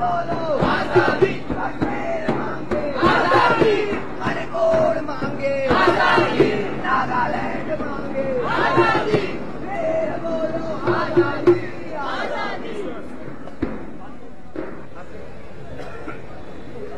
बोलो आजादी, कश्मीर मांगे आजादी, मणिपुर मांगे आजादी, नागालैंड मांगे आजादी, फिर बोलो आजादी।